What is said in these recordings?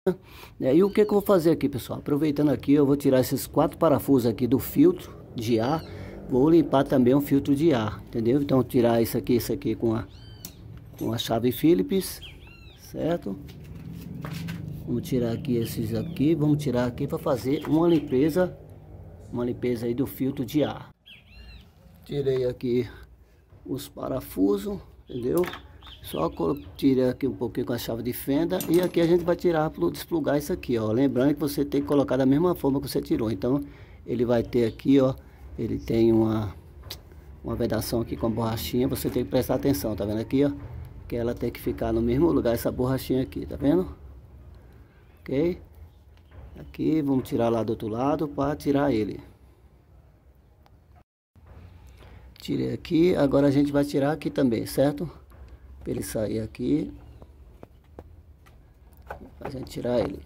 E o que que eu vou fazer aqui, pessoal? Aproveitando aqui, eu vou tirar esses 4 parafusos aqui do filtro de ar. Vou limpar também o filtro de ar, entendeu? Então tirar isso aqui com a chave Phillips, certo? Vamos tirar aqui esses aqui, vamos tirar aqui para fazer uma limpeza aí do filtro de ar. Tirei aqui os parafusos, entendeu? Só tirei aqui um pouquinho com a chave de fenda. E aqui a gente vai tirar para desplugar isso aqui, ó. Lembrando que você tem que colocar da mesma forma que você tirou. Então ele vai ter aqui, ó. Ele tem uma vedação aqui com a borrachinha. Você tem que prestar atenção, tá vendo aqui, ó? Que ela tem que ficar no mesmo lugar, essa borrachinha aqui, tá vendo? Ok? Aqui, vamos tirar lá do outro lado para tirar ele. Tirei aqui, agora a gente vai tirar aqui também, certo? Para ele sair aqui. Pra gente tirar ele.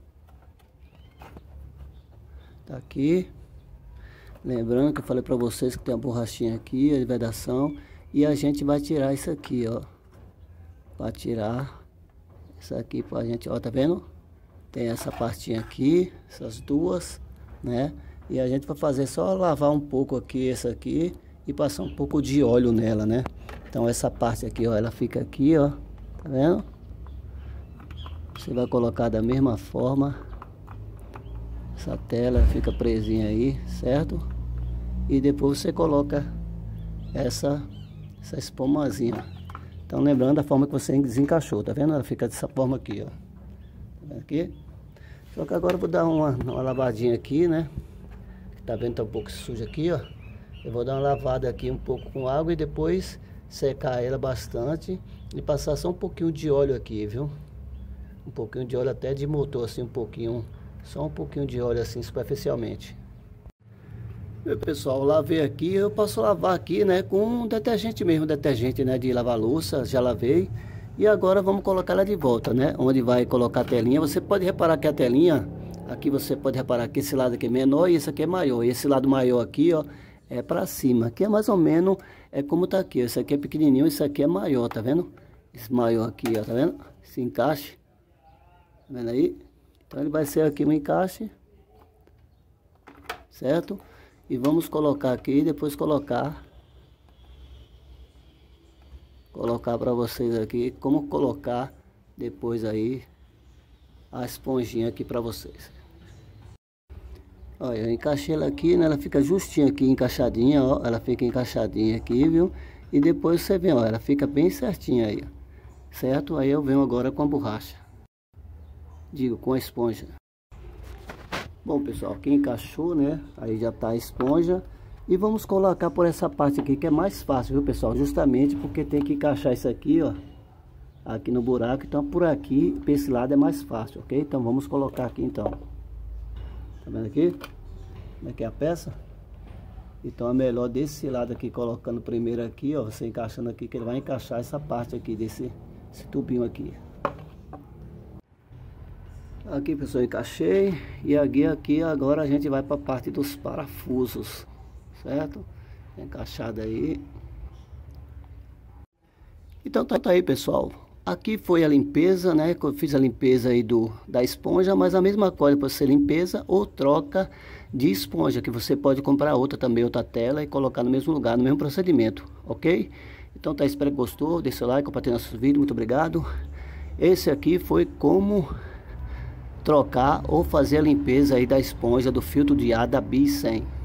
Tá aqui. Lembrando que eu falei para vocês que tem a borrachinha aqui, a vedação. E a gente vai tirar isso aqui, ó. Para tirar isso aqui pra gente, ó, tá vendo? Tem essa partinha aqui, essas duas, né? E a gente vai fazer só lavar um pouco aqui, essa aqui. E passar um pouco de óleo nela, né? Então essa parte aqui, ó, ela fica aqui, ó. Tá vendo? Você vai colocar da mesma forma. Essa tela fica presinha aí, certo? E depois você coloca essa espumazinha. Então lembrando da forma que você desencaixou, tá vendo? Ela fica dessa forma aqui, ó. Tá vendo aqui? Só que agora eu vou dar uma lavadinha aqui, né? Tá vendo? Tá um pouco sujo aqui, ó. Eu vou dar uma lavada aqui um pouco com água e depois secar ela bastante e passar só um pouquinho de óleo aqui, viu? Um pouquinho de óleo até de motor, assim, um pouquinho, só um pouquinho de óleo assim superficialmente. Meu pessoal, lavei aqui, eu posso lavar aqui, né, com detergente mesmo, detergente, né, de lavar louça, já lavei. E agora vamos colocar ela de volta, né, onde vai colocar a telinha. Você pode reparar que a telinha, aqui você pode reparar que esse lado aqui é menor e esse aqui é maior. E esse lado maior aqui, ó, é para cima, que é mais ou menos como tá aqui. Esse aqui é pequenininho, esse aqui é maior, tá vendo? Esse maior aqui, ó, tá vendo? Esse encaixe, tá vendo aí? Então ele vai ser aqui um encaixe, certo? E vamos colocar aqui, depois colocar para vocês aqui como colocar depois aí a esponjinha aqui para vocês. Olha, eu encaixei ela aqui, né? Ela fica justinha aqui, encaixadinha, ó. Ela fica encaixadinha aqui, viu? E depois você vê, ó, ela fica bem certinha aí, ó. Certo? Aí eu venho agora com a borracha. Digo, com a esponja. Bom, pessoal, aqui encaixou, né? Aí já tá a esponja. E vamos colocar por essa parte aqui, que é mais fácil, viu, pessoal? Justamente porque tem que encaixar isso aqui, ó. Aqui no buraco. Então, por aqui, pra esse lado é mais fácil, ok? Então, vamos colocar aqui, então. Tá vendo aqui? Como é que é a peça? Então é melhor desse lado aqui, colocando primeiro aqui, ó. Você encaixando aqui, que ele vai encaixar essa parte aqui, esse tubinho aqui. Aqui, pessoal, encaixei. E aqui agora a gente vai para a parte dos parafusos, certo? Encaixado aí. Então tá aí, pessoal. Aqui foi a limpeza, né? Eu fiz a limpeza aí da esponja, mas a mesma coisa para ser limpeza ou troca de esponja, que você pode comprar outra também, outra tela e colocar no mesmo lugar, no mesmo procedimento, ok? Então tá, espero que gostou, deixa o like, compartilha nosso vídeo, muito obrigado. Esse aqui foi como trocar ou fazer a limpeza aí da esponja do filtro de ar da BIS 100.